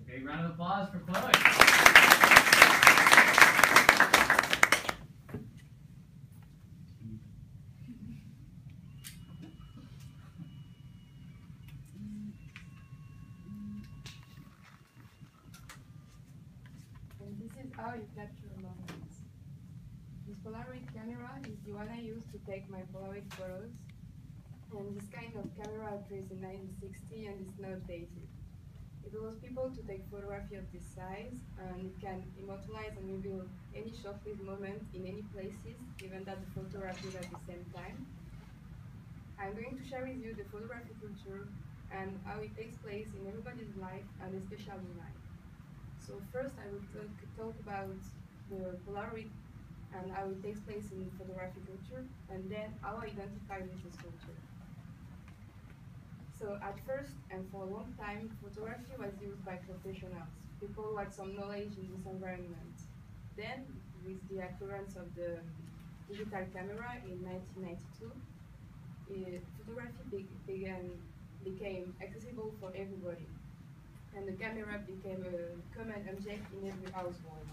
Big round of applause for Chloe. And this is how you capture moments. This Polaroid camera is the one I use to take my Polaroid photos. And this kind of camera appears in 1960 and is not dated. It allows people to take photography of this size, and it can immortalize and reveal any short-lived moment in any places, even that the photograph is at the same time. I'm going to share with you the photography culture and how it takes place in everybody's life, and especially mine. So first I will talk about the Polaroid and how it takes place in photography culture, and then how I identify with this culture. So at first, and for a long time, photography was used by professionals, people who had some knowledge in this environment. Then, with the occurrence of the digital camera in 1992, photography became accessible for everybody, and the camera became a common object in every household.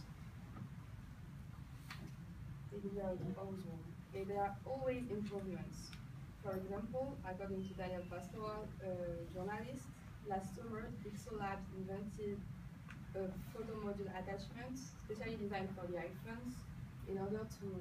There are always improvements. For example, according to Daniel Pastor, a journalist, last summer, Pixel Labs invented a photo module attachment, specially designed for the iPhones, in order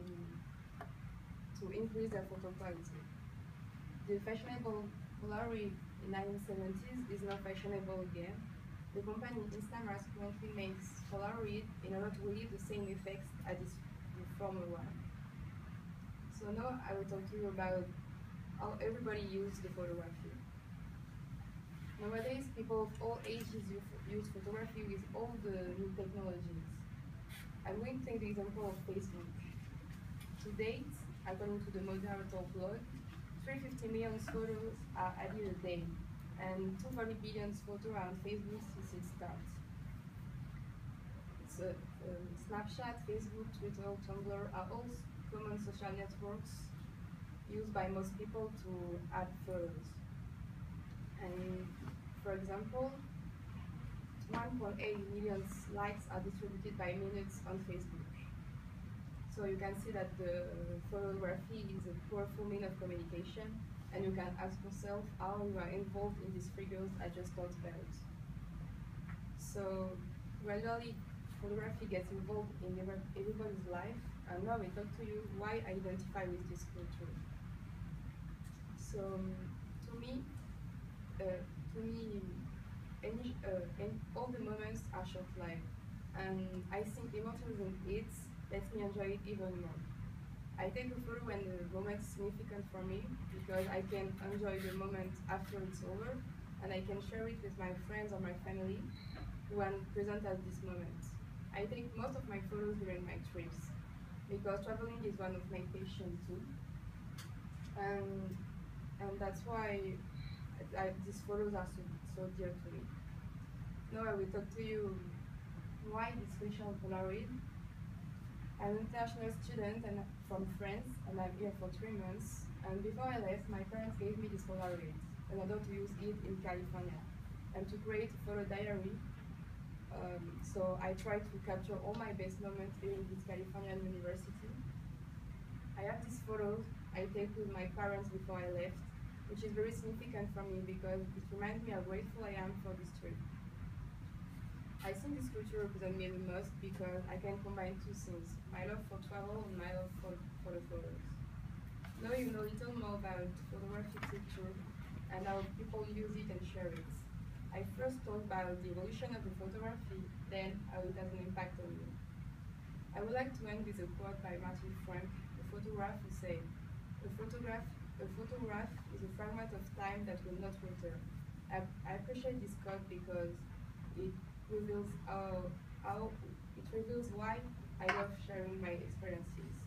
to increase their photo quality. The fashionable Polaroid in 1970s is now fashionable again. The company Instamask currently makes Polaroid in order to relieve the same effects as the former one. So now I will talk to you about how everybody uses the photography. Nowadays, people of all ages use photography with all the new technologies. I'm going to take the example of Facebook. To date, according to the moderator blog, 350 million photos are added a day, and 240 billion photos are on Facebook since it starts. Snapchat, Facebook, Twitter, Tumblr are all common social networks used by most people to add photos. And for example, 1.8 million likes are distributed by minutes on Facebook. So you can see that the photography is a powerful means of communication, and you can ask yourself how you are involved in these figures I just talked about. So gradually, photography gets involved in everybody's life, and now I talk to you why I identify with this culture. So to me, all the moments are short-lived, and I think immortalizing it lets me enjoy it even more. I take a photo when the moment is significant for me, because I can enjoy the moment after it's over, and I can share it with my friends or my family who are present at this moment. I take most of my photos during my trips, because traveling is one of my passions too. And that's why these photos are so dear to me. Now I will talk to you why this special Polaroid. I'm an international student and from France, and I'm here for 3 months. And before I left, my parents gave me this Polaroid in order to use it in California and to create a photo diary. So I try to capture all my best moments during this Californian university. I have these photos I take with my parents before I left, which is very significant for me because it reminds me how grateful I am for this trip. I think this culture represents me the most because I can combine two things, my love for travel and my love for the photos. Now you know a little more about photography culture and how people use it and share it. I first talked about the evolution of the photography, then how it has an impact on me. I would like to end with a quote by Martin Frank, a photograph who said, a photograph is a fragment of time that will not return. I appreciate this quote because it reveals why I love sharing my experiences.